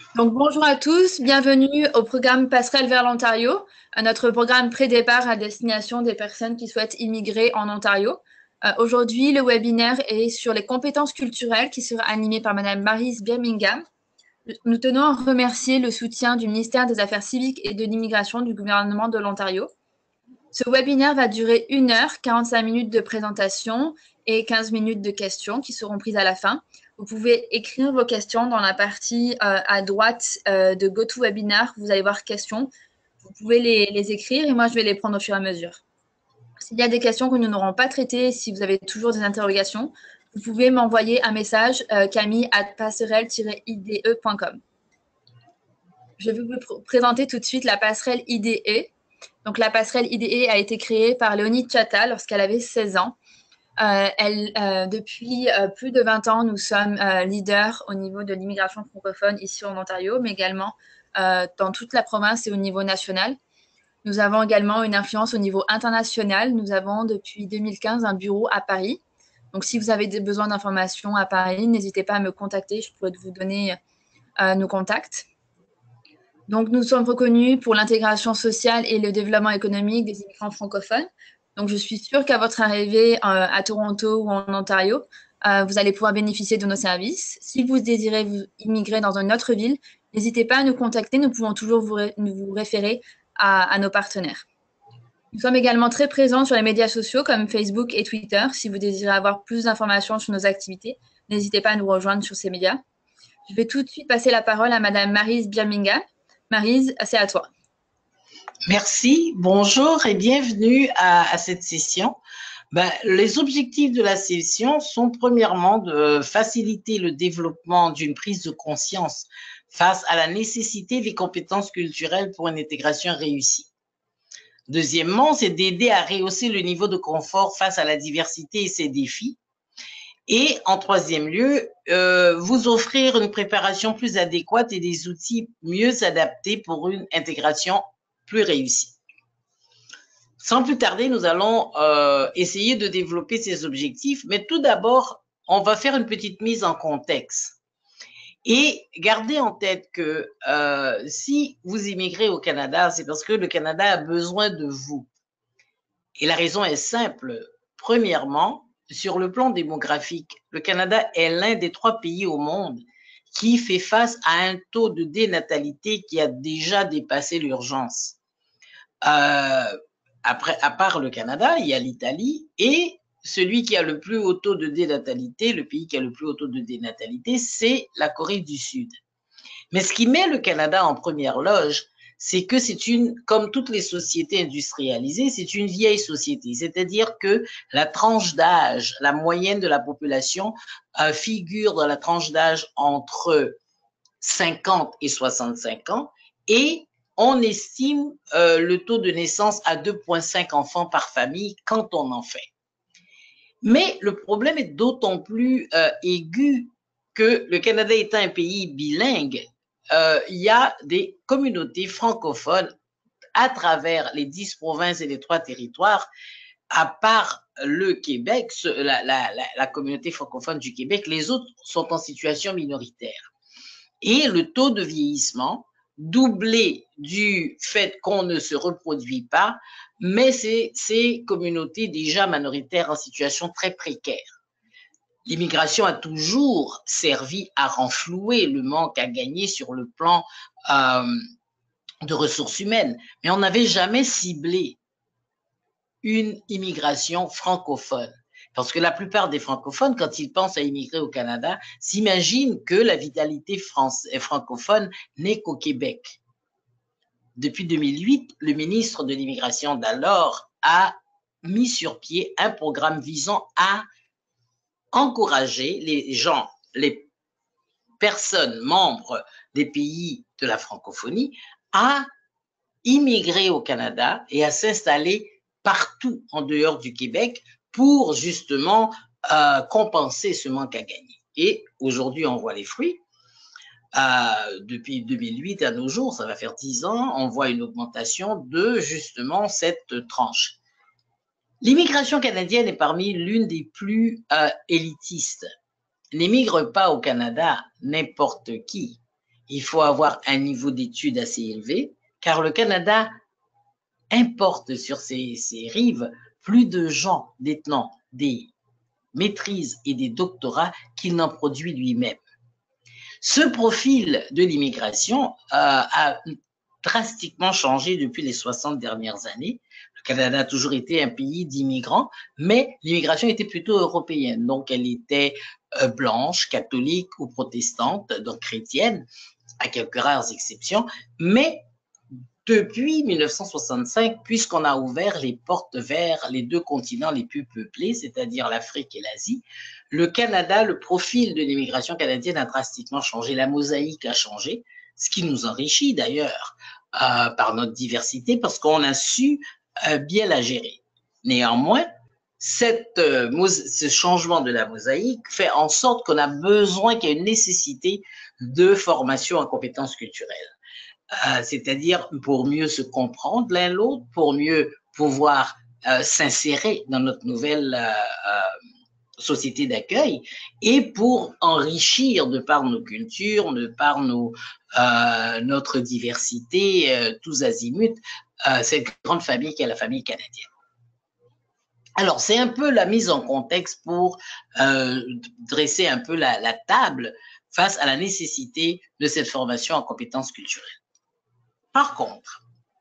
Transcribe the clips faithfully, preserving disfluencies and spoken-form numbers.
Donc, bonjour à tous, bienvenue au programme Passerelle vers l'Ontario, à notre programme pré-départ à destination des personnes qui souhaitent immigrer en Ontario. Euh, Aujourd'hui, le webinaire est sur les compétences culturelles qui sera animé par Madame Maryse Birmingham. Nous tenons à remercier le soutien du ministère des Affaires civiques et de l'immigration du gouvernement de l'Ontario. Ce webinaire va durer une heure, quarante-cinq minutes de présentation et quinze minutes de questions qui seront prises à la fin. Vous pouvez écrire vos questions dans la partie euh, à droite euh, de GoToWebinar. Vous allez voir questions. Vous pouvez les, les écrire et moi, je vais les prendre au fur et à mesure. S'il y a des questions que nous n'aurons pas traitées, si vous avez toujours des interrogations, vous pouvez m'envoyer un message euh, camille arobase passerelle tiret i d e point com. Je vais vous pr présenter tout de suite la passerelle I D E. Donc, la passerelle I D E a été créée par Léonie Chatta lorsqu'elle avait seize ans. Euh, elle, euh, depuis euh, plus de vingt ans, nous sommes euh, leaders au niveau de l'immigration francophone ici en Ontario, mais également euh, dans toute la province et au niveau national. Nous avons également une influence au niveau international. Nous avons depuis deux mille quinze un bureau à Paris. Donc, si vous avez des besoins d'informations à Paris, n'hésitez pas à me contacter. Je pourrais vous donner euh, nos contacts. Donc, nous sommes reconnus pour l'intégration sociale et le développement économique des immigrants francophones. Donc, je suis sûre qu'à votre arrivée euh, à Toronto ou en Ontario, euh, vous allez pouvoir bénéficier de nos services. Si vous désirez vous immigrer dans une autre ville, n'hésitez pas à nous contacter. Nous pouvons toujours vous, ré vous référer à, à nos partenaires. Nous sommes également très présents sur les médias sociaux comme Facebook et Twitter. Si vous désirez avoir plus d'informations sur nos activités, n'hésitez pas à nous rejoindre sur ces médias. Je vais tout de suite passer la parole à Madame Maryse Birmingham. Maryse, c'est à toi. Merci, bonjour et bienvenue à, à cette session. Ben, les objectifs de la session sont premièrement de faciliter le développement d'une prise de conscience face à la nécessité des compétences culturelles pour une intégration réussie. Deuxièmement, c'est d'aider à rehausser le niveau de confort face à la diversité et ses défis. Et en troisième lieu, euh, vous offrir une préparation plus adéquate et des outils mieux adaptés pour une intégration plus réussie. Sans plus tarder, nous allons euh, essayer de développer ces objectifs, mais tout d'abord, on va faire une petite mise en contexte. Et gardez en tête que euh, si vous immigrez au Canada, c'est parce que le Canada a besoin de vous. Et la raison est simple. Premièrement, sur le plan démographique, le Canada est l'un des trois pays au monde qui fait face à un taux de dénatalité qui a déjà dépassé l'urgence. Euh, après, à part le Canada, il y a l'Italie et celui qui a le plus haut taux de dénatalité, le pays qui a le plus haut taux de dénatalité, c'est la Corée du Sud. Mais ce qui met le Canada en première loge, c'est que c'est une, comme toutes les sociétés industrialisées, c'est une vieille société. C'est-à-dire que la tranche d'âge, la moyenne de la population euh, figure dans la tranche d'âge entre cinquante et soixante-cinq ans et on estime euh, le taux de naissance à deux virgule cinq enfants par famille quand on en fait. Mais le problème est d'autant plus euh, aigu que le Canada étant un pays bilingue, euh, il y a des communautés francophones à travers les dix provinces et les trois territoires, à part le Québec, la, la, la, la communauté francophone du Québec, les autres sont en situation minoritaire. Et le taux de vieillissement, doublé du fait qu'on ne se reproduit pas, mais c'est ces communautés déjà minoritaires en situation très précaire. L'immigration a toujours servi à renflouer le manque à gagner sur le plan euh, de ressources humaines, mais on n'avait jamais ciblé une immigration francophone. Parce que la plupart des francophones, quand ils pensent à immigrer au Canada, s'imaginent que la vitalité francophone n'est qu'au Québec. Depuis deux mille huit, le ministre de l'Immigration d'alors a mis sur pied un programme visant à encourager les gens, les personnes membres des pays de la francophonie à immigrer au Canada et à s'installer partout en dehors du Québec pour justement euh, compenser ce manque à gagner. Et aujourd'hui, on voit les fruits. Euh, depuis deux mille huit à nos jours, ça va faire dix ans, on voit une augmentation de justement cette tranche. L'immigration canadienne est parmi l'une des plus euh, élitistes. N'émigre pas au Canada n'importe qui. il faut avoir un niveau d'études assez élevé, car le Canada importe sur ses, ses rives plus de gens détenant des maîtrises et des doctorats qu'il n'en produit lui-même. Ce profil de l'immigration euh, a drastiquement changé depuis les soixante dernières années. Le Canada a toujours été un pays d'immigrants, mais l'immigration était plutôt européenne. Donc, elle était euh, blanche, catholique ou protestante, donc chrétienne, à quelques rares exceptions. Mais depuis mille neuf cent soixante-cinq, puisqu'on a ouvert les portes vers les deux continents les plus peuplés, c'est-à-dire l'Afrique et l'Asie, le Canada, le profil de l'immigration canadienne a drastiquement changé. La mosaïque a changé, ce qui nous enrichit d'ailleurs euh, par notre diversité, parce qu'on a su euh, bien la gérer. Néanmoins, cette, euh, ce changement de la mosaïque fait en sorte qu'on a besoin, qu'il y a une nécessité de formation en compétences culturelles. Euh, c'est-à-dire pour mieux se comprendre l'un l'autre, pour mieux pouvoir euh, s'insérer dans notre nouvelle euh, euh, société d'accueil et pour enrichir de par nos cultures, de par nos, euh, notre diversité, euh, tous azimuts, euh, cette grande famille qu'est la famille canadienne. Alors, c'est un peu la mise en contexte pour euh, dresser un peu la, la table face à la nécessité de cette formation en compétences culturelles. Par contre,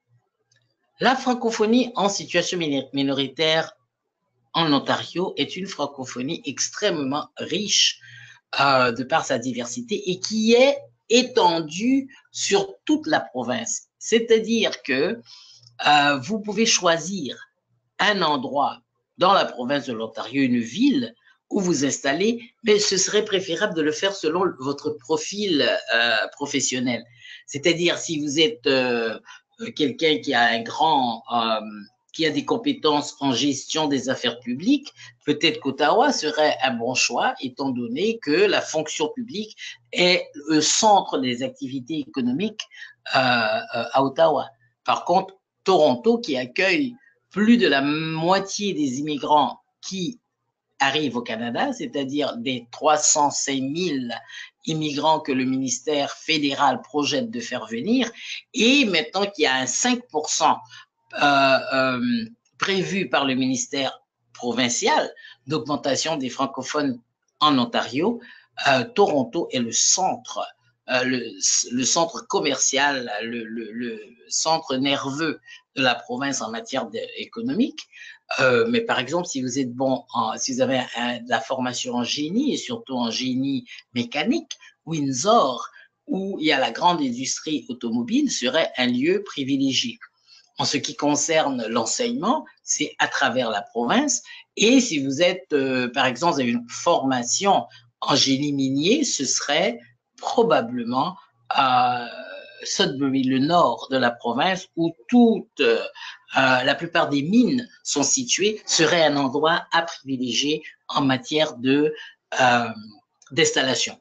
la francophonie en situation minoritaire en Ontario est une francophonie extrêmement riche euh, de par sa diversité et qui est étendue sur toute la province. C'est-à-dire que euh, vous pouvez choisir un endroit dans la province de l'Ontario, une ville où vous installez, mais ce serait préférable de le faire selon votre profil euh, professionnel. C'est-à-dire si vous êtes euh, quelqu'un qui a un grand, euh, qui a des compétences en gestion des affaires publiques, peut-être qu'Ottawa serait un bon choix, étant donné que la fonction publique est le centre des activités économiques euh, à Ottawa. Par contre, Toronto, qui accueille plus de la moitié des immigrants qui arrivent au Canada, c'est-à-dire des trois cent cinq mille immigrants que le ministère fédéral projette de faire venir, et maintenant qu'il y a un cinq pour cent euh, euh, prévu par le ministère provincial d'augmentation des francophones en Ontario, euh, Toronto est le centre, euh, le, le centre commercial, le, le, le centre nerveux de la province en matière économique. Euh, mais par exemple, si vous êtes bon, en, si vous avez un, de la formation en génie et surtout en génie mécanique, Windsor, où il y a la grande industrie automobile, serait un lieu privilégié. En ce qui concerne l'enseignement, c'est à travers la province. Et si vous êtes, euh, par exemple, vous avez une formation en génie minier, ce serait probablement à Sudbury, le nord de la province, où toute, euh, la plupart des mines sont situées, serait un endroit à privilégier en matière de euh, d'installation.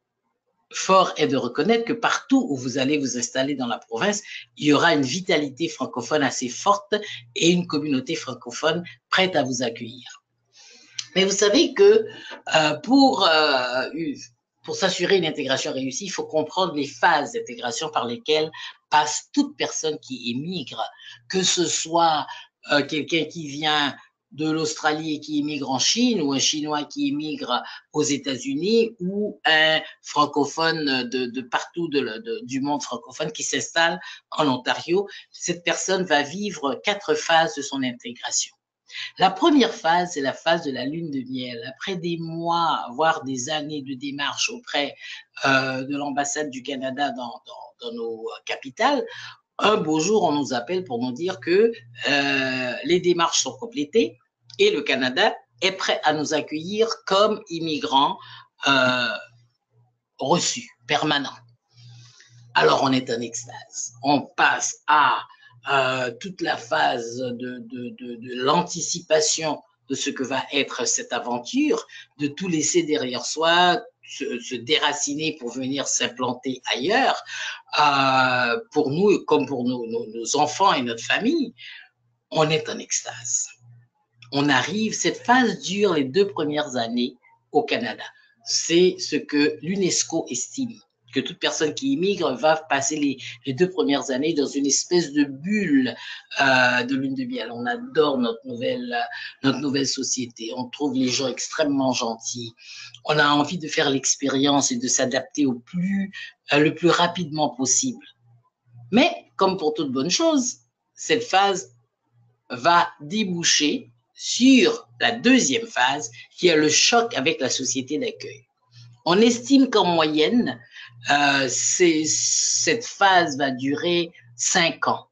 Fort est de reconnaître que partout où vous allez vous installer dans la province, il y aura une vitalité francophone assez forte et une communauté francophone prête à vous accueillir. Mais vous savez que euh, pour, euh, pour s'assurer une intégration réussie, il faut comprendre les phases d'intégration par lesquelles passe toute personne qui émigre, que ce soit euh, quelqu'un qui vient de l'Australie et qui émigre en Chine, ou un Chinois qui émigre aux États-Unis, ou un francophone de, de partout de, de, du monde francophone qui s'installe en Ontario. Cette personne va vivre quatre phases de son intégration. La première phase, c'est la phase de la lune de miel. Après des mois, voire des années de démarches auprès euh, de l'ambassade du Canada dans, dans, dans nos capitales, un beau jour, on nous appelle pour nous dire que euh, les démarches sont complétées et le Canada est prêt à nous accueillir comme immigrants euh, reçus, permanents. Alors, on est en extase. On passe à euh, toute la phase de, de, de, de l'anticipation de ce que va être cette aventure, de tout laisser derrière soi, se, se déraciner pour venir s'implanter ailleurs. Euh, pour nous, comme pour nos, nos, nos enfants et notre famille, on est en extase. On arrive, cette phase dure les deux premières années au Canada. C'est ce que l'UNESCO estime. que toute personne qui immigre va passer les, les deux premières années dans une espèce de bulle euh, de lune de miel. On adore notre nouvelle, notre nouvelle société. On trouve les gens extrêmement gentils. On a envie de faire l'expérience et de s'adapter au plus, euh, le plus rapidement possible. Mais, comme pour toute bonne chose, cette phase va déboucher sur la deuxième phase, qui est le choc avec la société d'accueil. On estime qu'en moyenne, euh, cette phase va durer cinq ans.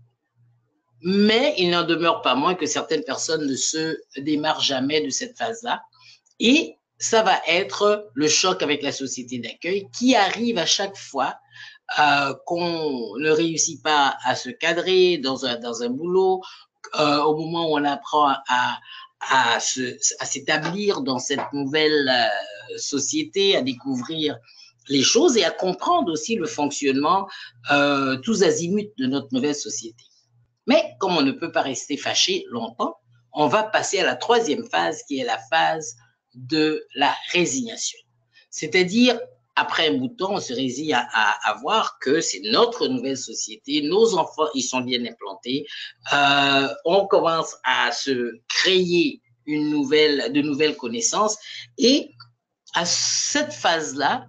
Mais il n'en demeure pas moins que certaines personnes ne se démarrent jamais de cette phase-là. Et ça va être le choc avec la société d'accueil qui arrive à chaque fois euh, qu'on ne réussit pas à se cadrer dans un, dans un boulot, euh, au moment où on apprend à, à, se, à s'établir dans cette nouvelle euh, société, à découvrir les choses et à comprendre aussi le fonctionnement euh, tous azimuts de notre nouvelle société. Mais comme on ne peut pas rester fâché longtemps, on va passer à la troisième phase qui est la phase de la résignation. C'est-à-dire, après un bout de temps, on se résigne à, à, à voir que c'est notre nouvelle société, nos enfants, ils sont bien implantés, euh, on commence à se créer une nouvelle, de nouvelles connaissances et à cette phase-là,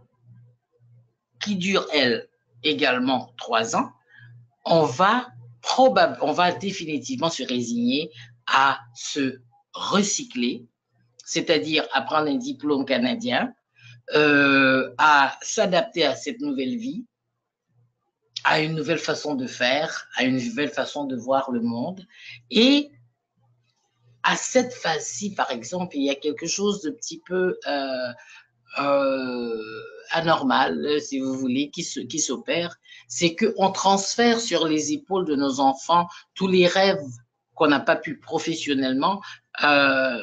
qui dure, elle, également trois ans, on va probable, on va définitivement se résigner à se recycler, c'est-à-dire à prendre un diplôme canadien, euh, à s'adapter à cette nouvelle vie, à une nouvelle façon de faire, à une nouvelle façon de voir le monde. Et à cette phase-ci, par exemple, il y a quelque chose de petit peu euh, euh, anormal, si vous voulez, qui se, qui s'opère, c'est qu'on transfère sur les épaules de nos enfants tous les rêves qu'on n'a pas pu professionnellement euh,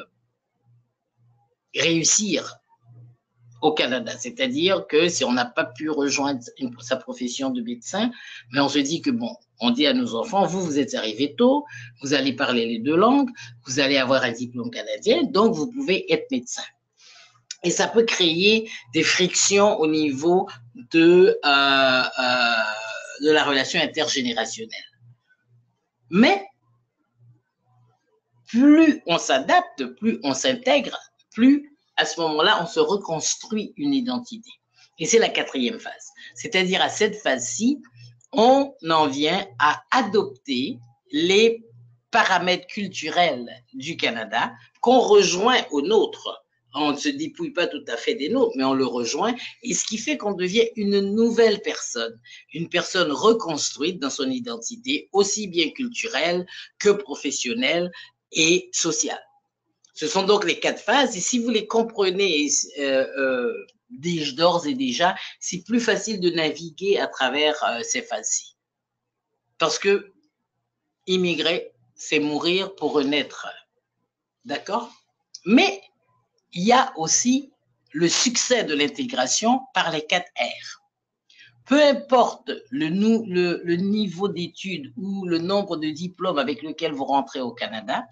réussir au Canada. C'est-à-dire que si on n'a pas pu rejoindre une, sa profession de médecin, mais on se dit que bon, on dit à nos enfants, vous, vous êtes arrivés tôt, vous allez parler les deux langues, vous allez avoir un diplôme canadien, donc vous pouvez être médecin. Et ça peut créer des frictions au niveau de, euh, euh, de la relation intergénérationnelle. Mais plus on s'adapte, plus on s'intègre, plus à ce moment-là, on se reconstruit une identité. Et c'est la quatrième phase. C'est-à-dire à cette phase-ci, on en vient à adopter les paramètres culturels du Canada qu'on rejoint aux nôtres. On ne se dépouille pas tout à fait des nôtres, mais on le rejoint, et ce qui fait qu'on devient une nouvelle personne, une personne reconstruite dans son identité, aussi bien culturelle que professionnelle et sociale. Ce sont donc les quatre phases, et si vous les comprenez euh, euh, d'ores et déjà, c'est plus facile de naviguer à travers euh, ces phases-ci. Parce que immigrer, c'est mourir pour renaître. D'accord? Mais il y a aussi le succès de l'intégration par les quatre R. Peu importe le, le, le niveau d'études ou le nombre de diplômes avec lequel vous rentrez au Canada,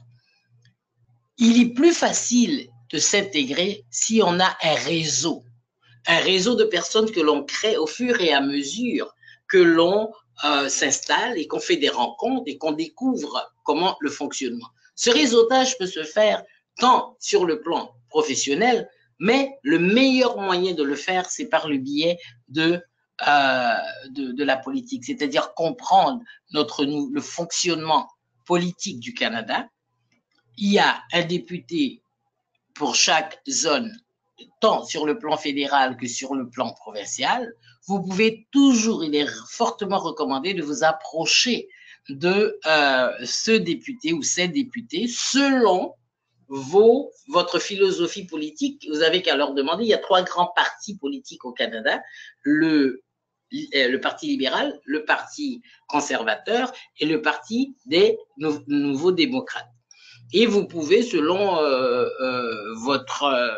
il est plus facile de s'intégrer si on a un réseau, un réseau de personnes que l'on crée au fur et à mesure que l'on euh, s'installe et qu'on fait des rencontres et qu'on découvre comment le fonctionnement. Ce réseautage peut se faire tant sur le plan professionnel, mais le meilleur moyen de le faire, c'est par le biais de, euh, de, de la politique, c'est-à-dire comprendre notre, le fonctionnement politique du Canada. Il y a un député pour chaque zone, tant sur le plan fédéral que sur le plan provincial. Vous pouvez toujours, il est fortement recommandé de vous approcher de euh, ce député ou ces députés selon vos, votre philosophie politique. Vous avez qu'à leur demander. Il y a trois grands partis politiques au Canada, le, le Parti libéral, le Parti conservateur et le Parti des nou nouveaux démocrates. Et vous pouvez, selon euh, euh, votre, euh,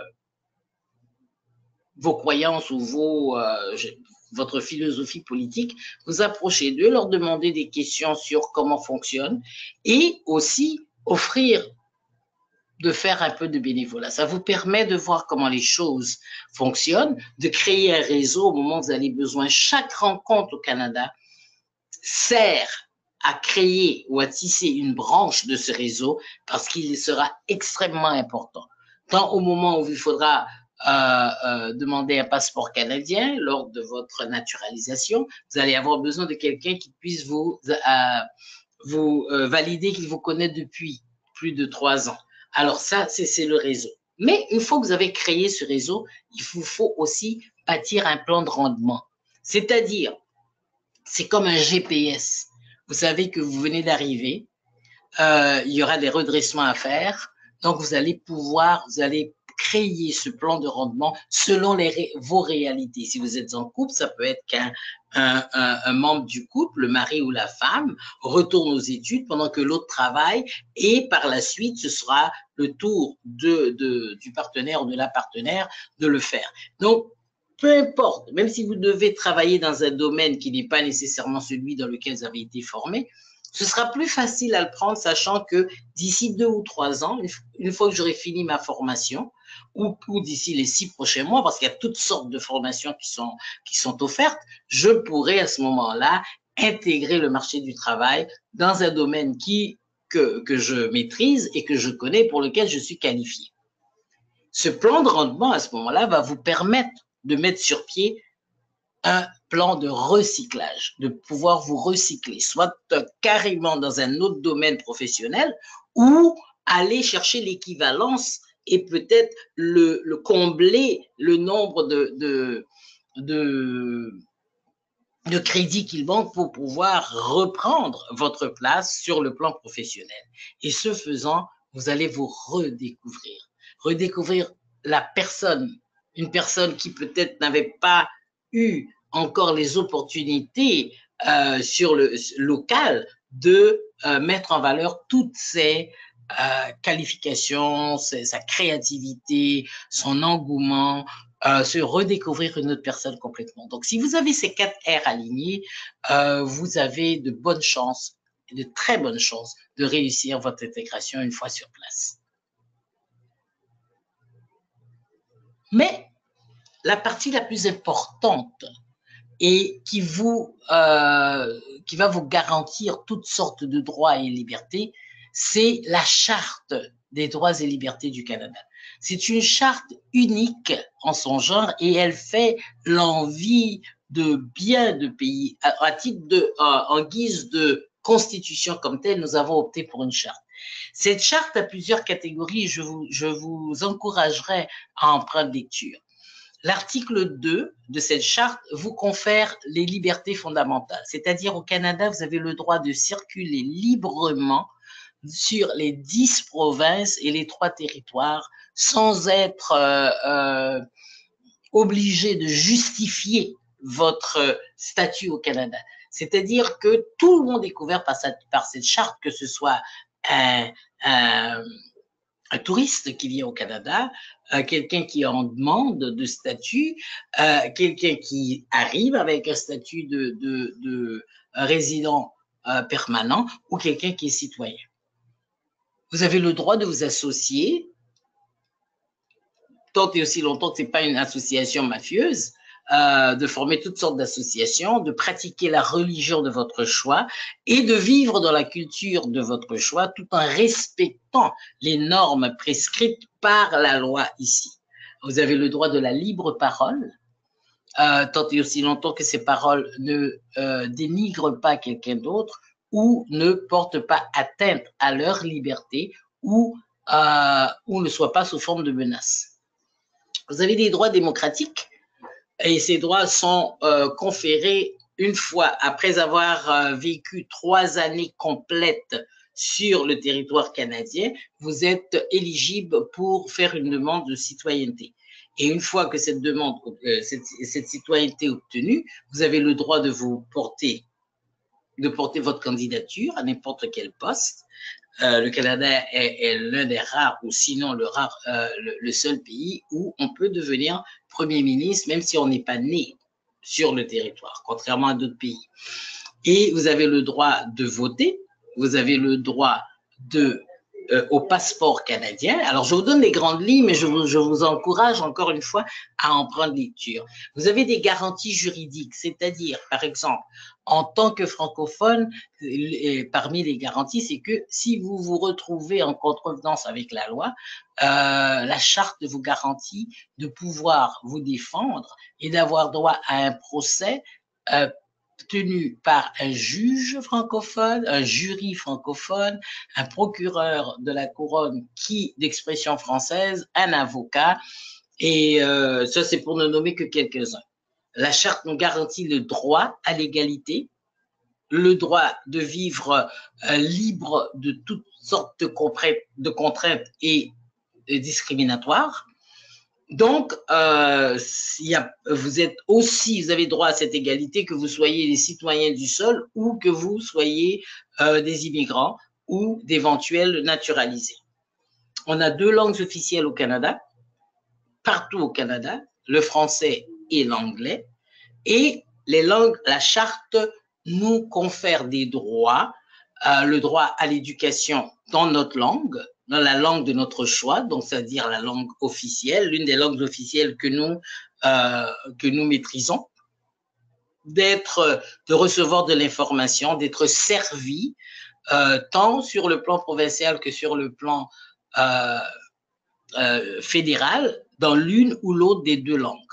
vos croyances ou vos, euh, votre philosophie politique, vous approcher d'eux, leur demander des questions sur comment fonctionne et aussi offrir de faire un peu de bénévolat. Ça vous permet de voir comment les choses fonctionnent, de créer un réseau au moment où vous avez besoin. Chaque rencontre au Canada sert à créer ou à tisser une branche de ce réseau parce qu'il sera extrêmement important. Tant au moment où il faudra euh, euh, demander un passeport canadien lors de votre naturalisation, vous allez avoir besoin de quelqu'un qui puisse vous, euh, vous euh, valider qu'il vous connaît depuis plus de trois ans. Alors ça, c'est le réseau. Mais une fois que vous avez créé ce réseau, il vous faut aussi bâtir un plan de rendement. C'est-à-dire, c'est comme un G P S. Vous savez que vous venez d'arriver, euh, il y aura des redressements à faire, donc vous allez pouvoir, vous allez créer ce plan de rendement selon les ré, vos réalités. Si vous êtes en couple, ça peut être qu'un un, un, un membre du couple, le mari ou la femme, retourne aux études pendant que l'autre travaille et par la suite, ce sera le tour de, de, du partenaire ou de la partenaire de le faire. Donc, peu importe, même si vous devez travailler dans un domaine qui n'est pas nécessairement celui dans lequel vous avez été formé, ce sera plus facile à le prendre, sachant que d'ici deux ou trois ans, une fois que j'aurai fini ma formation, ou, ou d'ici les six prochains mois, parce qu'il y a toutes sortes de formations qui sont, qui sont offertes, je pourrai à ce moment-là intégrer le marché du travail dans un domaine qui, que, que je maîtrise et que je connais, pour lequel je suis qualifié. Ce plan de rendement, à ce moment-là, va vous permettre de mettre sur pied un plan de recyclage, de pouvoir vous recycler, soit carrément dans un autre domaine professionnel ou aller chercher l'équivalence et peut-être le, le combler le nombre de, de, de, de crédits qu'il manque pour pouvoir reprendre votre place sur le plan professionnel. Et ce faisant, vous allez vous redécouvrir, redécouvrir la personne, une personne qui peut-être n'avait pas eu encore les opportunités euh, sur le local de euh, mettre en valeur toutes ces euh, qualifications, ses, sa créativité, son engouement, euh, se redécouvrir une autre personne complètement. Donc, si vous avez ces quatre R alignés, euh, vous avez de bonnes chances, de très bonnes chances de réussir votre intégration une fois sur place. Mais la partie la plus importante et qui, vous, euh, qui va vous garantir toutes sortes de droits et libertés, c'est la Charte des droits et libertés du Canada. C'est une charte unique en son genre et elle fait l'envie de bien de pays. À, à titre de, euh, en guise de constitution comme telle, nous avons opté pour une charte. Cette charte a plusieurs catégories, je vous, je vous encouragerai à en prendre lecture. L'article deux de cette charte vous confère les libertés fondamentales, c'est-à-dire au Canada, vous avez le droit de circuler librement sur les dix provinces et les trois territoires sans être euh, euh, obligé de justifier votre statut au Canada. C'est-à-dire que tout le monde est couvert par cette, par cette charte, que ce soit un, un, un touriste qui vient au Canada, euh, quelqu'un qui est en demande de statut, euh, quelqu'un qui arrive avec un statut de, de, de résident euh, permanent ou quelqu'un qui est citoyen. Vous avez le droit de vous associer, tant et aussi longtemps que ce n'est pas une association mafieuse, euh, de former toutes sortes d'associations, de pratiquer la religion de votre choix et de vivre dans la culture de votre choix tout en respectant les normes prescrites par la loi ici. Vous avez le droit de la libre parole, euh, tant et aussi longtemps que ces paroles ne euh, dénigrent pas quelqu'un d'autre ou ne portent pas atteinte à leur liberté ou, euh, ou ne soient pas sous forme de menace. Vous avez des droits démocratiques et ces droits sont euh, conférés une fois après avoir euh, vécu trois années complètes sur le territoire canadien. Vous êtes éligible pour faire une demande de citoyenneté. Et une fois que cette demande, euh, cette, cette citoyenneté est obtenue, vous avez le droit de vous porter, de porter votre candidature à n'importe quel poste. Euh, le Canada est, est l'un des rares, ou sinon le, rare, euh, le, le seul pays où on peut devenir Premier ministre, même si on n'est pas né sur le territoire, contrairement à d'autres pays. Et vous avez le droit de voter, vous avez le droit de euh, au passeport canadien. Alors, je vous donne les grandes lignes, mais je vous, je vous encourage encore une fois à en prendre lecture. Vous avez des garanties juridiques, c'est-à-dire, par exemple, en tant que francophone, et parmi les garanties, c'est que si vous vous retrouvez en contrevenance avec la loi, euh, la charte vous garantit de pouvoir vous défendre et d'avoir droit à un procès euh, tenu par un juge francophone, un jury francophone, un procureur de la couronne qui d'expression française, un avocat, et euh, ça c'est pour ne nommer que quelques-uns. La charte nous garantit le droit à l'égalité, le droit de vivre euh, libre de toutes sortes de, de contraintes et, et discriminatoires. Donc, euh, y a, vous êtes aussi, vous avez droit à cette égalité que vous soyez des citoyens du sol ou que vous soyez euh, des immigrants ou d'éventuels naturalisés. On a deux langues officielles au Canada, partout au Canada, le français et l'anglais, et les langues, la charte nous confère des droits, euh, le droit à l'éducation dans notre langue, dans la langue de notre choix, donc c'est-à-dire la langue officielle, l'une des langues officielles que nous, euh, que nous maîtrisons, d'être, de recevoir de l'information, d'être servi, euh, tant sur le plan provincial que sur le plan euh, euh, fédéral, dans l'une ou l'autre des deux langues.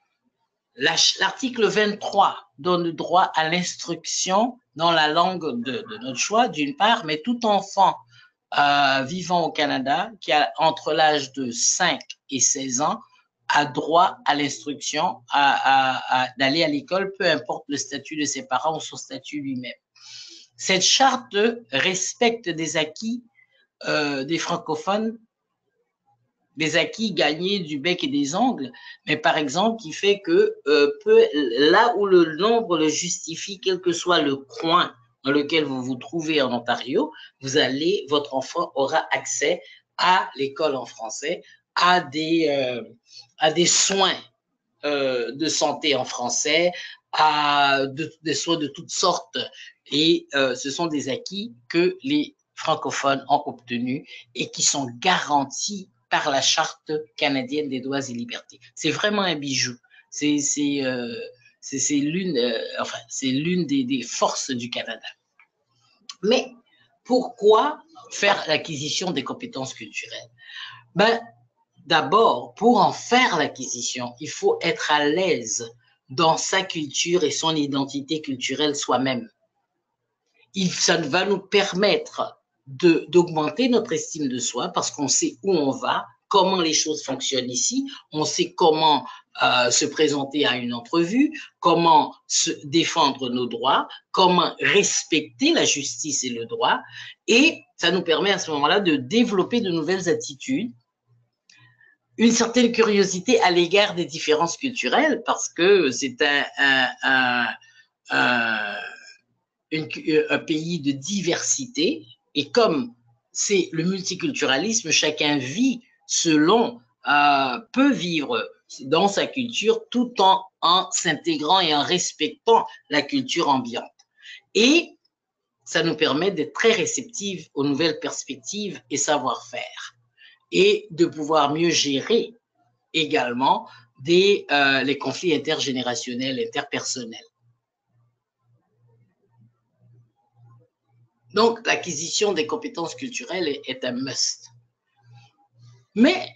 L'article vingt-trois donne le droit à l'instruction dans la langue de, de notre choix, d'une part, mais tout enfant euh, vivant au Canada, qui a entre l'âge de cinq et seize ans, a droit à l'instruction, à, à, à, d'aller à l'école, peu importe le statut de ses parents ou son statut lui-même. Cette charte respecte des acquis euh, des francophones, des acquis gagnés du bec et des ongles, mais par exemple qui fait que euh, peu, là où le nombre le justifie, quel que soit le coin dans lequel vous vous trouvez en Ontario, vous allez, votre enfant aura accès à l'école en français, à des, euh, à des soins euh, de santé en français, à de, des soins de toutes sortes. Et euh, ce sont des acquis que les francophones ont obtenus et qui sont garantis par la Charte canadienne des droits et libertés. C'est vraiment un bijou. C'est c'est euh, c'est l'une euh, enfin c'est l'une des, des forces du Canada. Mais pourquoi faire l'acquisition des compétences culturelles? Ben d'abord, pour en faire l'acquisition, il faut être à l'aise dans sa culture et son identité culturelle soi-même. Il, ça va nous permettre de, d'augmenter notre estime de soi parce qu'on sait où on va, comment les choses fonctionnent ici, on sait comment euh, se présenter à une entrevue, comment se défendre nos droits, comment respecter la justice et le droit, et ça nous permet à ce moment-là de développer de nouvelles attitudes, une certaine curiosité à l'égard des différences culturelles parce que c'est un, un, un, un, une, un pays de diversité et comme c'est le multiculturalisme, chacun vit selon, euh, peut vivre dans sa culture tout en, en s'intégrant et en respectant la culture ambiante. Et ça nous permet d'être très réceptifs aux nouvelles perspectives et savoir-faire et de pouvoir mieux gérer également des, euh, les conflits intergénérationnels, interpersonnels. Donc, l'acquisition des compétences culturelles est, est un must. Mais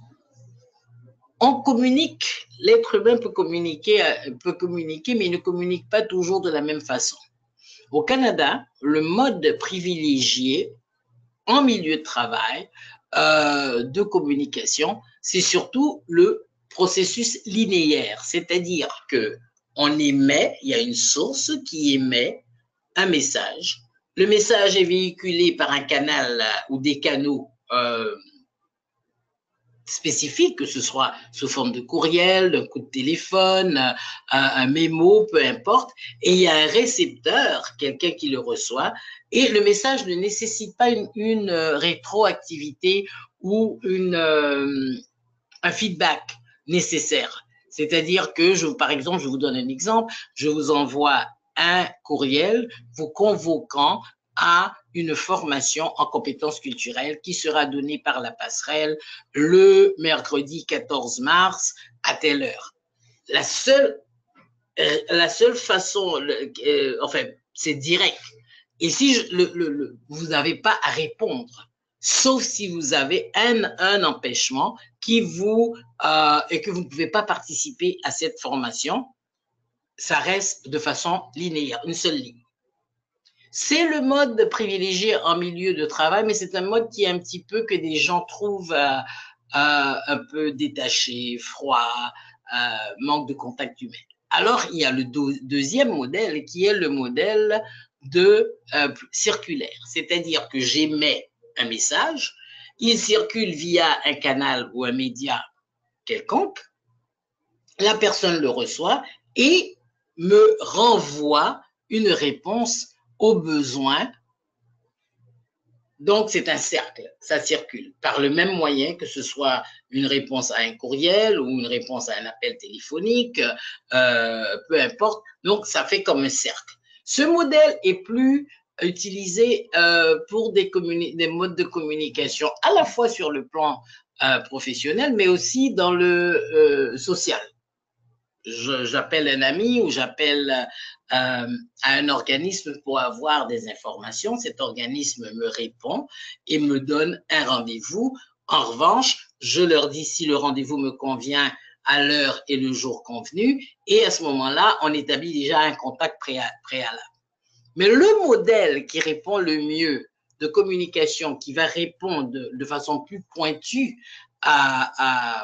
on communique, l'être humain peut communiquer, peut communiquer, mais il ne communique pas toujours de la même façon. Au Canada, le mode privilégié en milieu de travail, euh, de communication, c'est surtout le processus linéaire, c'est-à-dire que on émet, il y a une source qui émet un message. Le message est véhiculé par un canal ou des canaux euh, spécifiques, que ce soit sous forme de courriel, d'un coup de téléphone, un, un mémo, peu importe, et il y a un récepteur, quelqu'un qui le reçoit, et le message ne nécessite pas une, une rétroactivité ou une, euh, un feedback nécessaire. C'est-à-dire que, je, par exemple, je vous donne un exemple, je vous envoie un courriel vous convoquant à une formation en compétences culturelles qui sera donnée par la passerelle le mercredi quatorze mars à telle heure. La seule, euh, la seule façon, euh, enfin, c'est direct. Et si je, le, le, le, vous n'avez pas à répondre, sauf si vous avez un, un empêchement qui vous, euh, et que vous ne pouvez pas participer à cette formation, ça reste de façon linéaire, une seule ligne. C'est le mode privilégié en milieu de travail, mais c'est un mode qui est un petit peu que des gens trouvent euh, euh, un peu détaché, froid, euh, manque de contact humain. Alors, il y a le deuxième modèle qui est le modèle de euh, circulaire, c'est-à-dire que j'émets un message, il circule via un canal ou un média quelconque, la personne le reçoit et me renvoie une réponse aux besoins. Donc, c'est un cercle, ça circule par le même moyen, que ce soit une réponse à un courriel ou une réponse à un appel téléphonique, euh, peu importe. Donc, ça fait comme un cercle. Ce modèle est plus utilisé euh, pour des, des modes de communication, à la fois sur le plan euh, professionnel, mais aussi dans le euh, social. J'appelle un ami ou j'appelle euh, à un organisme pour avoir des informations. Cet organisme me répond et me donne un rendez-vous. En revanche, je leur dis si le rendez-vous me convient à l'heure et le jour convenu. Et à ce moment-là, on établit déjà un contact préalable. Mais le modèle qui répond le mieux de communication, qui va répondre de, de façon plus pointue à, à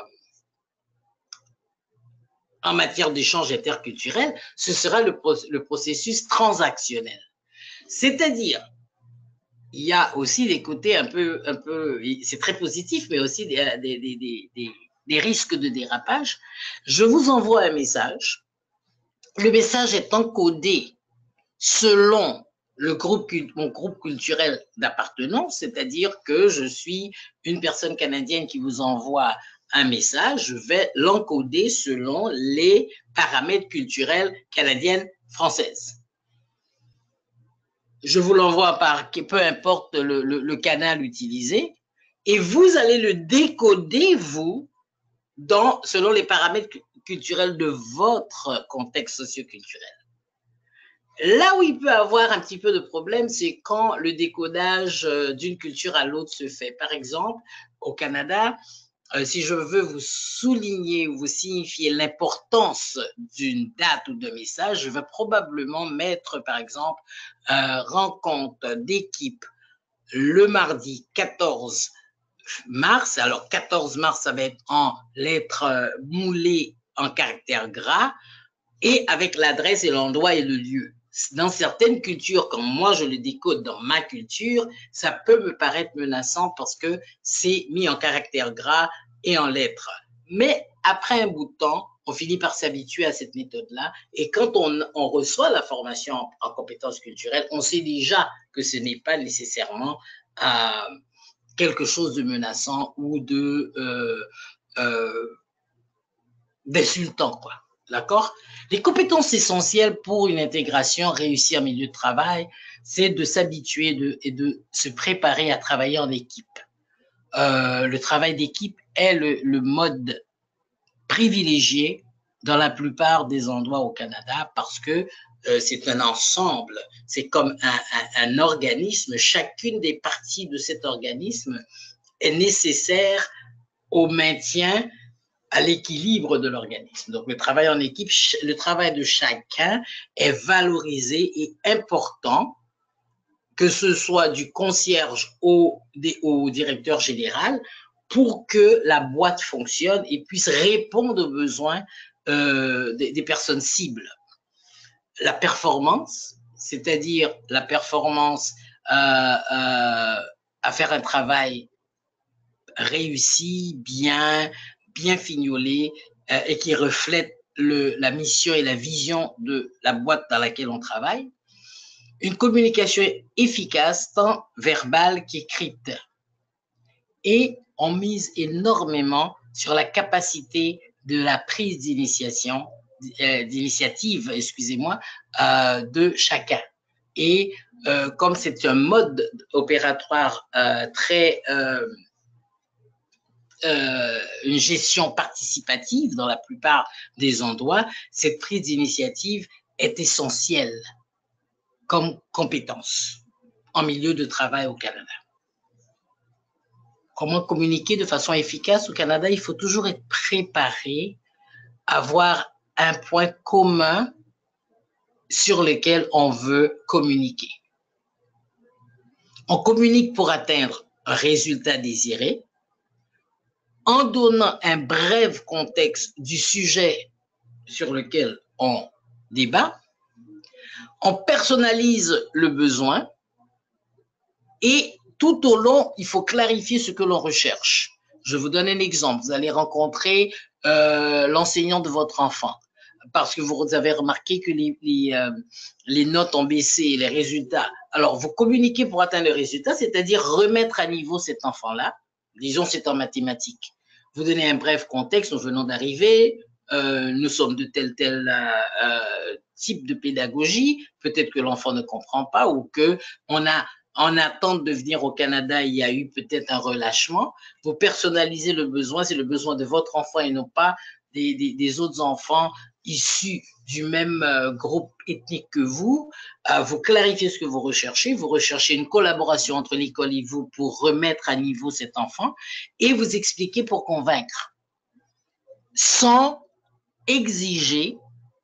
en matière d'échange interculturel, ce sera le, le processus transactionnel. C'est-à-dire, il y a aussi des côtés un peu, un peu c'est très positif, mais aussi des, des, des, des, des risques de dérapage. Je vous envoie un message. Le message est encodé selon le groupe, mon groupe culturel d'appartenance, c'est-à-dire que je suis une personne canadienne qui vous envoie un message, je vais l'encoder selon les paramètres culturels canadiennes françaises. Je vous l'envoie par peu importe le, le, le canal utilisé et vous allez le décoder, vous, dans, selon les paramètres culturels de votre contexte socioculturel. Là où il peut avoir un petit peu de problème, c'est quand le décodage d'une culture à l'autre se fait. Par exemple, au Canada, Euh, si je veux vous souligner ou vous signifier l'importance d'une date ou d'un message, je vais probablement mettre, par exemple, euh, rencontre d'équipe le mardi quatorze mars. Alors, quatorze mars, ça va être en lettres moulées en caractères gras et avec l'adresse et l'endroit et le lieu. Dans certaines cultures, comme moi je le décode dans ma culture, ça peut me paraître menaçant parce que c'est mis en caractère gras et en lettres. Mais après un bout de temps, on finit par s'habituer à cette méthode-là. Et quand on, on reçoit la formation en, en compétences culturelles, on sait déjà que ce n'est pas nécessairement euh, quelque chose de menaçant ou de euh, euh, d'insultant, quoi. D'accord? Les compétences essentielles pour une intégration réussie en milieu de travail, c'est de s'habituer de, et de se préparer à travailler en équipe. Euh, le travail d'équipe est le, le mode privilégié dans la plupart des endroits au Canada parce que euh, c'est un ensemble, c'est comme un, un, un organisme. Chacune des parties de cet organisme est nécessaire au maintien, à l'équilibre de l'organisme. Donc, le travail en équipe, le travail de chacun est valorisé et important, que ce soit du concierge au, au directeur général, pour que la boîte fonctionne et puisse répondre aux besoins euh, des, des personnes cibles. La performance, c'est-à-dire la performance euh, euh, à faire un travail réussi, bien, bien fignolé euh, et qui reflète le, la mission et la vision de la boîte dans laquelle on travaille. Une communication efficace, tant verbale qu'écrite. Et on mise énormément sur la capacité de la prise d'initiation, euh, d'initiative, excusez-moi, euh, de chacun. Et euh, comme c'est un mode opératoire euh, très... Euh, euh, une gestion participative dans la plupart des endroits, cette prise d'initiative est essentielle comme compétence en milieu de travail au Canada. Comment communiquer de façon efficace au Canada? Il faut toujours être préparé, avoir un point commun sur lequel on veut communiquer. On communique pour atteindre un résultat désiré, en donnant un bref contexte du sujet sur lequel on débat, on personnalise le besoin et tout au long, il faut clarifier ce que l'on recherche. Je vous donne un exemple. Vous allez rencontrer euh, l'enseignant de votre enfant parce que vous avez remarqué que les, les, euh, les notes ont baissé, les résultats. Alors, vous communiquez pour atteindre le résultat, c'est-à-dire remettre à niveau cet enfant-là. Disons, c'est en mathématiques. Vous donnez un bref contexte, nous venons d'arriver, euh, nous sommes de tel tel euh, euh, type de pédagogie, peut-être que l'enfant ne comprend pas ou que on a en attente de venir au Canada, il y a eu peut-être un relâchement. Vous personnalisez le besoin, c'est le besoin de votre enfant et non pas des, des, des autres enfants issus du même euh, groupe ethnique que vous. Euh, vous clarifiez ce que vous recherchez, vous recherchez une collaboration entre l'école et vous pour remettre à niveau cet enfant et vous expliquez pour convaincre, sans exiger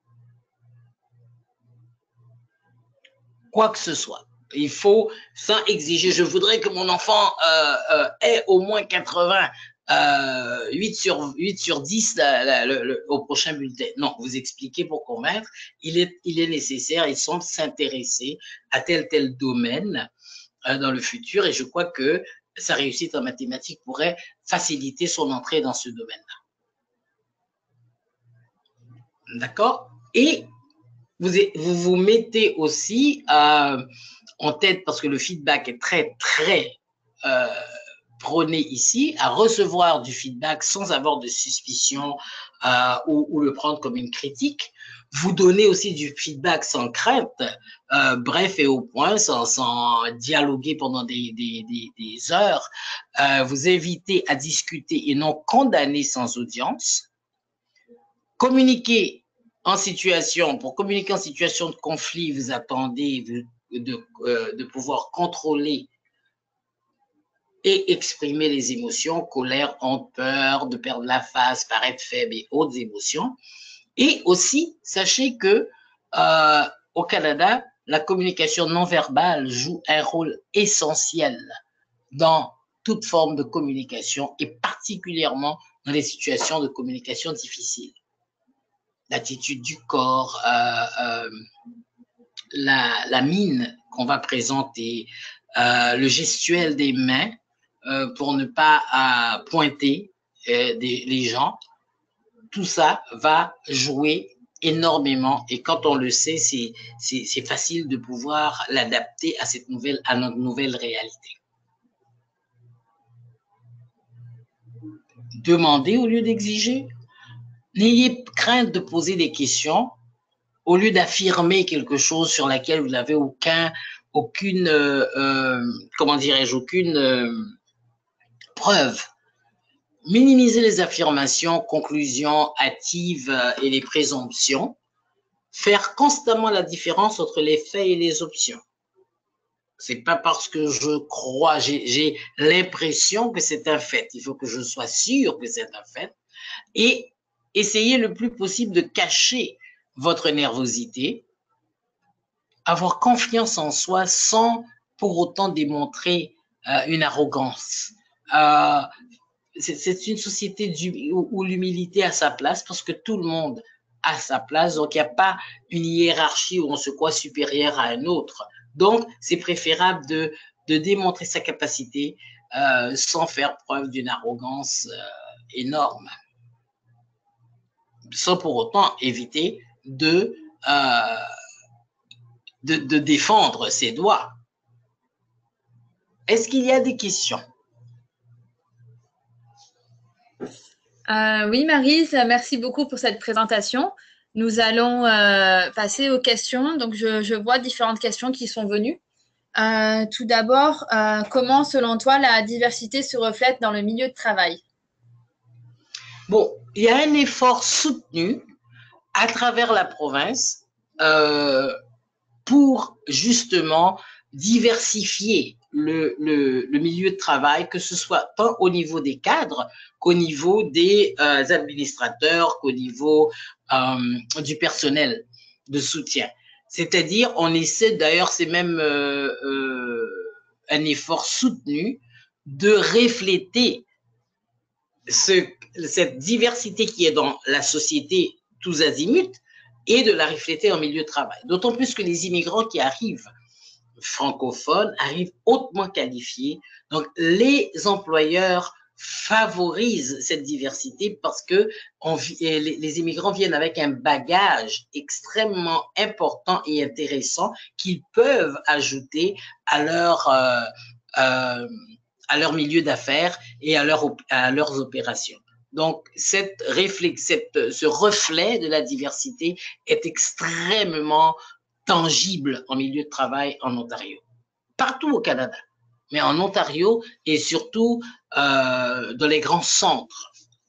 quoi que ce soit. Il faut, sans exiger, je voudrais que mon enfant euh, euh, ait au moins quatre-vingts, euh, huit sur dix la, la, le, le, au prochain bulletin. Non, vous expliquez pour convaincre, il est, il est nécessaire, ils semblent s'intéresser à tel tel domaine euh, dans le futur et je crois que sa réussite en mathématiques pourrait faciliter son entrée dans ce domaine-là. D'accord? Et vous, vous vous mettez aussi euh, en tête, parce que le feedback est très, très euh, prôné ici, à recevoir du feedback sans avoir de suspicion euh, ou, ou le prendre comme une critique. Vous donnez aussi du feedback sans crainte, euh, bref et au point, sans, sans dialoguer pendant des, des, des, des heures. Euh, vous invitez à discuter et non condamner sans audience. Communiquer en situation, pour communiquer en situation de conflit, vous attendez de, de, euh, de pouvoir contrôler et exprimer les émotions, colère, honte, peur, de perdre la face, paraître faible et autres émotions. Et aussi, sachez que euh, au Canada, la communication non verbale joue un rôle essentiel dans toute forme de communication et particulièrement dans les situations de communication difficiles. L'attitude du corps, euh, euh, la, la mine qu'on va présenter, euh, le gestuel des mains euh, pour ne pas euh, pointer euh, des, les gens, tout ça va jouer énormément et quand on le sait, c'est facile de pouvoir l'adapter à cette nouvelle, à notre nouvelle réalité. Demandez au lieu d'exiger. N'ayez crainte de poser des questions au lieu d'affirmer quelque chose sur laquelle vous n'avez aucun, aucune, euh, euh, comment dirais-je, aucune euh, preuve. Minimiser les affirmations, conclusions hâtives euh, et les présomptions. Faire constamment la différence entre les faits et les options. C'est pas parce que je crois, j'ai l'impression que c'est un fait. Il faut que je sois sûr que c'est un fait. Et essayez le plus possible de cacher votre nervosité, avoir confiance en soi sans pour autant démontrer euh, une arrogance. Euh, c'est une société du, où, où l'humilité a sa place parce que tout le monde a sa place. Donc, il n'y a pas une hiérarchie où on se croit supérieur à un autre. Donc, c'est préférable de, de démontrer sa capacité euh, sans faire preuve d'une arrogance euh, énorme. Sans pour autant éviter de, euh, de, de défendre ses droits. Est-ce qu'il y a des questions? euh, Oui, Maryse, merci beaucoup pour cette présentation. Nous allons euh, passer aux questions. Donc, je, je vois différentes questions qui sont venues. Euh, tout d'abord, euh, comment, selon toi, la diversité se reflète dans le milieu de travail? Bon, il y a un effort soutenu à travers la province euh, pour justement diversifier le, le, le, milieu de travail, que ce soit tant au niveau des cadres qu'au niveau des euh, administrateurs, qu'au niveau euh, du personnel de soutien. C'est-à-dire, on essaie, d'ailleurs, c'est même euh, euh, un effort soutenu de refléter ce, cette diversité qui est dans la société tous azimuts et de la refléter en milieu de travail. D'autant plus que les immigrants qui arrivent francophones arrivent hautement qualifiés. Donc, les employeurs favorisent cette diversité parce que on, les, les immigrants viennent avec un bagage extrêmement important et intéressant qu'ils peuvent ajouter à leur, euh, euh, à leur milieu d'affaires et à, leur, à leurs opérations. Donc, cette réflex, cette, ce reflet de la diversité est extrêmement tangible en milieu de travail en Ontario. Partout au Canada, mais en Ontario et surtout euh, dans les grands centres.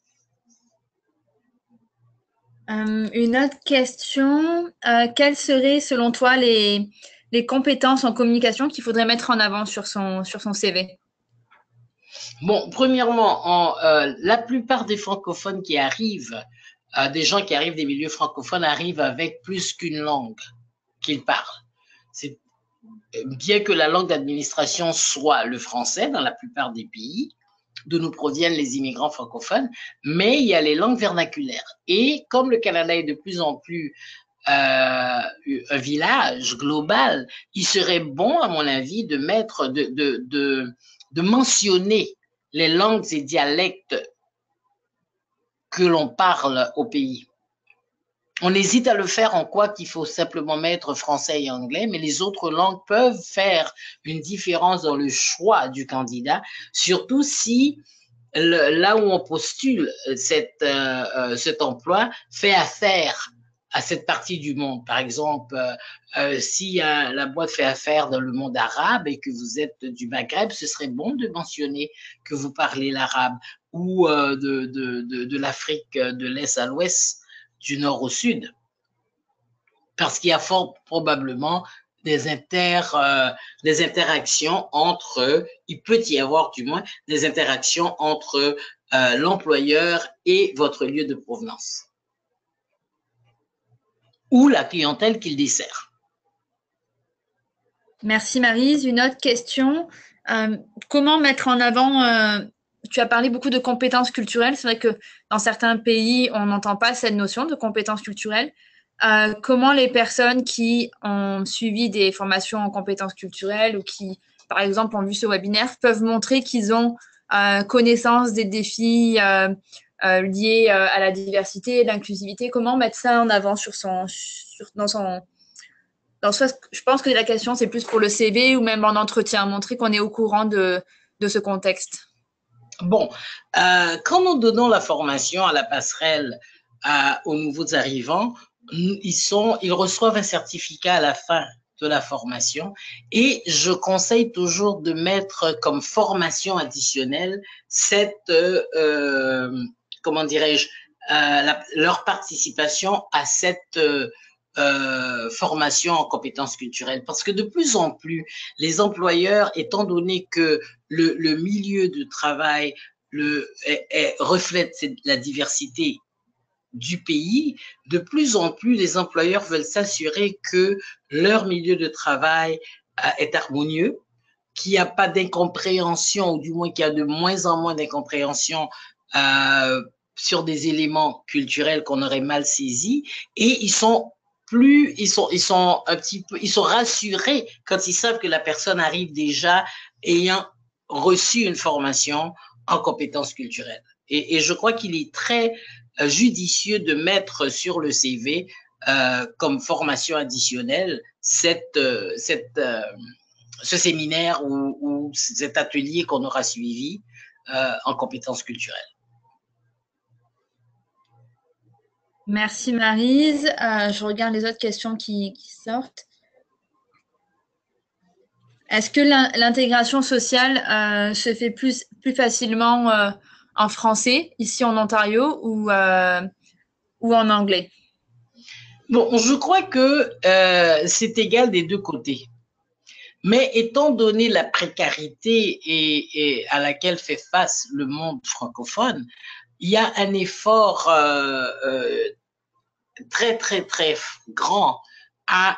Euh, une autre question. Euh, quelles seraient, selon toi, les, les compétences en communication qu'il faudrait mettre en avant sur son, sur son C V? Bon, premièrement, en, euh, la plupart des francophones qui arrivent, euh, des gens qui arrivent des milieux francophones arrivent avec plus qu'une langue qu'ils parlent. C'est bien que la langue d'administration soit le français dans la plupart des pays d'où nous proviennent les immigrants francophones, mais il y a les langues vernaculaires. Et comme le Canada est de plus en plus euh, un village global, il serait bon, à mon avis, de mettre, de, de, de, de mentionner les langues et dialectes que l'on parle au pays. On hésite à le faire en quoi qu'il faut simplement mettre français et anglais, mais les autres langues peuvent faire une différence dans le choix du candidat, surtout si le, là où on postule cette, euh, cet emploi fait affaire à cette partie du monde. Par exemple, euh, si euh, la boîte fait affaire dans le monde arabe et que vous êtes du Maghreb, ce serait bon de mentionner que vous parlez l'arabe ou euh, de, de, de, de l'Afrique de l'Est à l'Ouest, du Nord au Sud. Parce qu'il y a fort probablement des, inter, euh, des interactions entre, il peut y avoir du moins des interactions entre euh, l'employeur et votre lieu de provenance ou la clientèle qu'il dessert. Merci Maryse. Une autre question. Euh, comment mettre en avant, euh, tu as parlé beaucoup de compétences culturelles. C'est vrai que dans certains pays, on n'entend pas cette notion de compétences culturelles. Euh, comment les personnes qui ont suivi des formations en compétences culturelles ou qui, par exemple, ont vu ce webinaire, peuvent montrer qu'ils ont euh, connaissance des défis euh, euh, liés euh, à la diversité, l'inclusivité. Comment mettre ça en avant sur son, sur, dans son dans ce, je pense que la question, c'est plus pour le C V ou même en entretien, montrer qu'on est au courant de, de ce contexte. Bon, euh, quand nous donnons la formation à la passerelle à, aux nouveaux arrivants, ils, sont, ils reçoivent un certificat à la fin de la formation et je conseille toujours de mettre comme formation additionnelle cette, euh, comment dirais-je, euh, la, leur participation à cette euh, Euh, formation en compétences culturelles. Parce que de plus en plus, les employeurs, étant donné que le, le milieu de travail le, est, est, reflète la diversité du pays, de plus en plus, les employeurs veulent s'assurer que leur milieu de travail euh, est harmonieux, qu'il n'y a pas d'incompréhension, ou du moins qu'il y a de moins en moins d'incompréhension euh, sur des éléments culturels qu'on aurait mal saisis, et ils sont plus, ils sont, ils sont un petit peu, ils sont rassurés quand ils savent que la personne arrive déjà ayant reçu une formation en compétences culturelles. Et, et je crois qu'il est très euh, judicieux de mettre sur le C V euh, comme formation additionnelle cette, euh, cette, euh, ce séminaire ou, ou cet atelier qu'on aura suivi euh, en compétences culturelles. Merci Maryse. Euh, je regarde les autres questions qui, qui sortent. Est-ce que l'intégration sociale euh, se fait plus, plus facilement euh, en français, ici en Ontario, ou, euh, ou en anglais? Bon, je crois que euh, c'est égal des deux côtés. Mais étant donné la précarité et, et à laquelle fait face le monde francophone, il y a un effort euh, euh, très, très, très grand à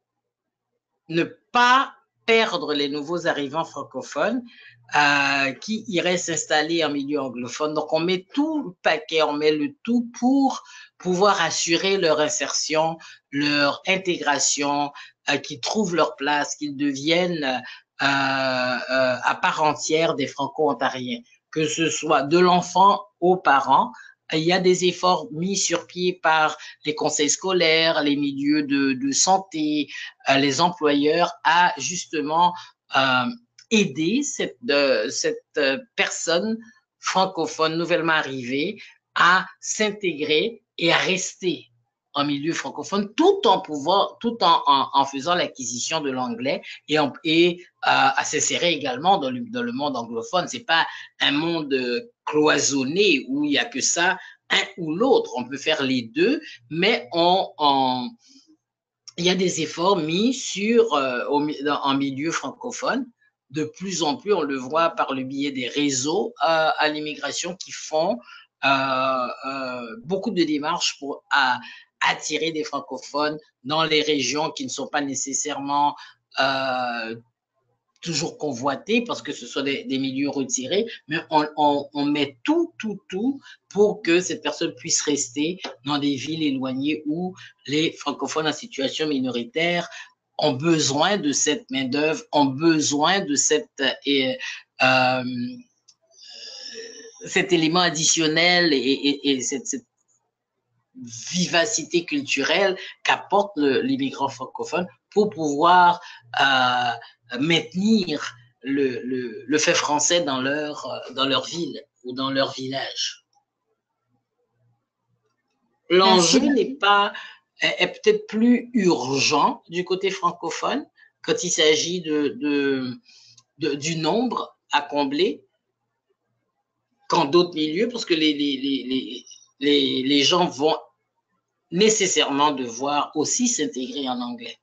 ne pas perdre les nouveaux arrivants francophones euh, qui iraient s'installer en milieu anglophone. Donc, on met tout le paquet, on met le tout pour pouvoir assurer leur insertion, leur intégration, euh, qu'ils trouvent leur place, qu'ils deviennent euh, euh, à part entière des Franco-Ontariens, que ce soit de l'enfant aux parents. Il y a des efforts mis sur pied par les conseils scolaires, les milieux de, de santé, euh, les employeurs à justement euh, aider cette, euh, cette personne francophone nouvellement arrivée à s'intégrer et à rester en milieu francophone, tout en pouvoir, tout en, en, en faisant l'acquisition de l'anglais et, en, et euh, à s'insérer également dans le, dans le monde anglophone. C'est pas un monde cloisonné où il y a que ça, un ou l'autre. On peut faire les deux, mais on, on il y a des efforts mis sur euh, au, en milieu francophone. De plus en plus, on le voit par le biais des réseaux euh, à l'immigration qui font euh, euh, beaucoup de démarches pour à, attirer des francophones dans les régions qui ne sont pas nécessairement euh, toujours convoités parce que ce soit des, des milieux retirés, mais on, on, on met tout, tout, tout pour que cette personne puisse rester dans des villes éloignées où les francophones en situation minoritaire ont besoin de cette main-d'œuvre, ont besoin de cette, euh, euh, cet élément additionnel et, et, et cette, cette vivacité culturelle qu'apporte l'immigrant francophone pour pouvoir euh, maintenir le, le, le fait français dans leur, dans leur ville ou dans leur village. L'enjeu n'est pas, est peut-être plus urgent du côté francophone quand il s'agit de, de, de, du nombre à combler qu'en d'autres milieux, parce que les, les, les, les, les gens vont nécessairement devoir aussi s'intégrer en anglais.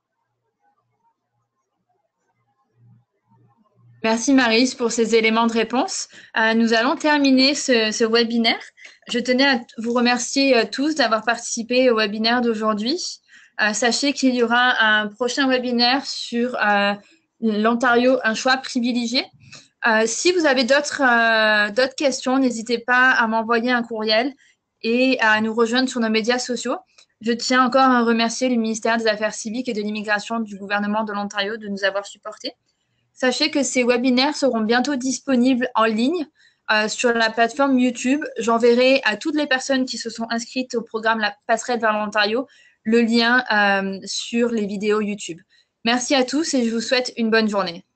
Merci Maryse pour ces éléments de réponse. Euh, nous allons terminer ce, ce webinaire. Je tenais à vous remercier euh, tous d'avoir participé au webinaire d'aujourd'hui. Euh, sachez qu'il y aura un prochain webinaire sur euh, l'Ontario, un choix privilégié. Euh, si vous avez d'autres euh, d'autres questions, n'hésitez pas à m'envoyer un courriel et à nous rejoindre sur nos médias sociaux. Je tiens encore à remercier le ministère des Affaires civiques et de l'immigration du gouvernement de l'Ontario de nous avoir supportés. Sachez que ces webinaires seront bientôt disponibles en ligne euh, sur la plateforme YouTube. J'enverrai à toutes les personnes qui se sont inscrites au programme La Passerelle vers l'Ontario le lien euh, sur les vidéos YouTube. Merci à tous et je vous souhaite une bonne journée.